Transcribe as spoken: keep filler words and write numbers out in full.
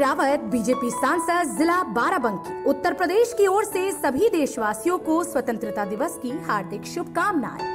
Rawat, BJP सांसद, जिला बाराबंकी, उत्तर प्रदेश की ओर से सभी देशवासियों को स्वतंत्रता दिवस की हार्दिक शुभकामनाएं।